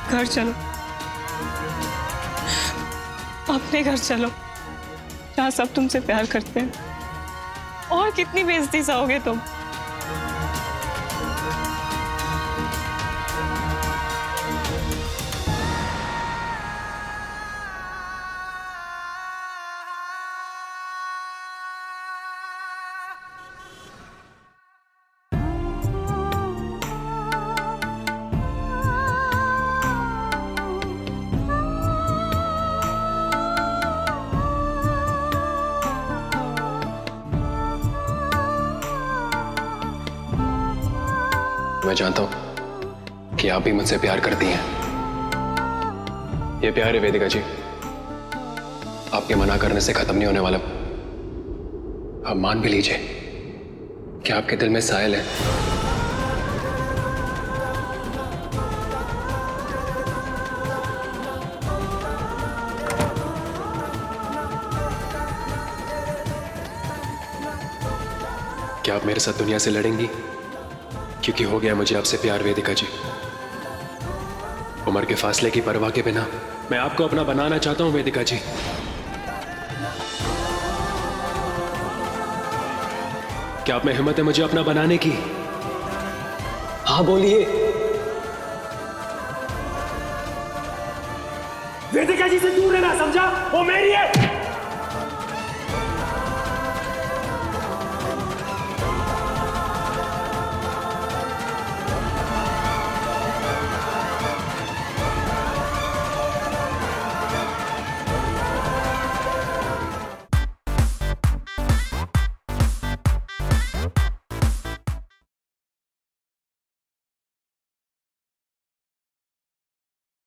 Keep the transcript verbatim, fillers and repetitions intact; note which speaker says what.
Speaker 1: घर चलो, अपने घर चलो, जहाँ सब तुमसे प्यार करते हैं। और कितनी बेइज्जती सहोगे तुम?
Speaker 2: मैं जानता हूं कि आप भी मुझसे प्यार करती हैं। ये प्यार है वेदिका जी, आपके मना करने से खत्म नहीं होने वाला। आप मान भी लीजिए कि आपके दिल में साहिल है। क्या आप मेरे साथ दुनिया से लड़ेंगी? क्योंकि हो गया मुझे आपसे प्यार वेदिका जी। उम्र के फासले की परवाह के बिना मैं आपको अपना बनाना चाहता हूं वेदिका जी। क्या आप में हिम्मत है मुझे अपना बनाने की? हाँ बोलिए।
Speaker 3: वेदिका जी से दूर रहना, समझा? वो मेरी है।